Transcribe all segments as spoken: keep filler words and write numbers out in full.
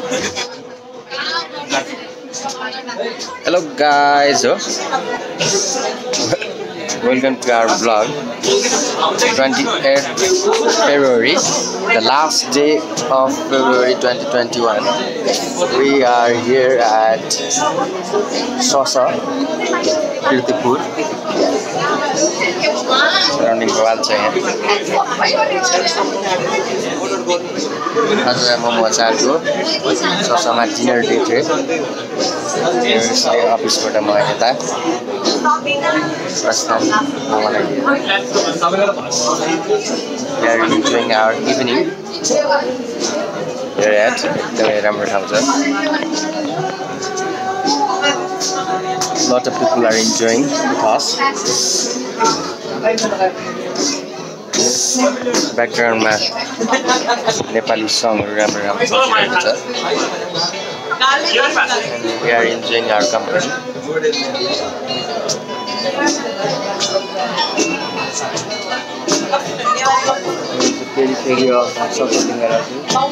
Hello guys, oh. Welcome to our vlog. twenty-eighth February, the last day of February twenty twenty-one. We are here at Sosa, Kirtipur. Surrounding Govalcha. आज momoachar को Sosa dinner date है. यसले अफिसबाट म यता प्रस्थान गर्न We are enjoying our evening here at the राम्रो ठाउँ छ. Lot of people are enjoying with us. Background ma Nepali song राम्रो राम्रो बजिरहेको छ. And we are enjoying our company. Very very of something around.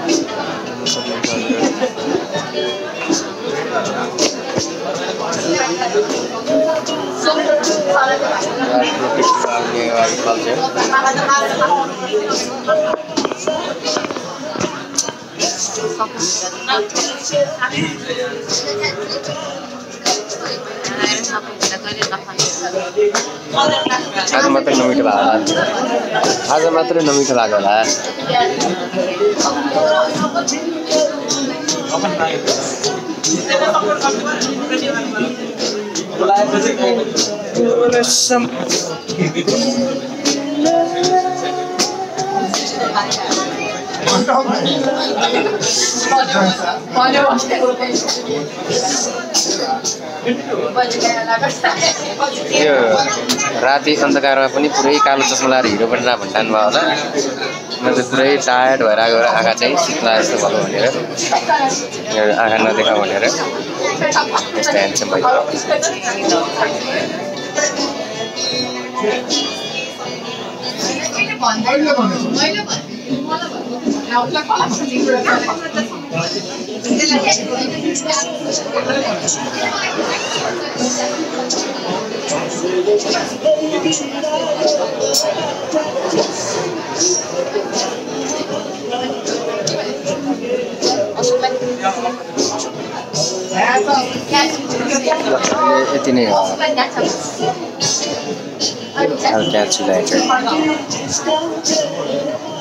आज मात्र नमिठो भयो होला. आज मात्र नमिठो लाग्यो होला. यो राति अन्धकारमा पनि पुरै कालो चस्मा लाएर हिरो पनि रा भन्टान भयो होला. म चाहिँ पुरै टायर्ड भएर आएको आँखा चाहिँ शीतला जस्तो भयो भनेर यो आँखा नदेखा भनेर यस्तो ह्यान्डसम भयो. यति नै हो. I'll catch you later.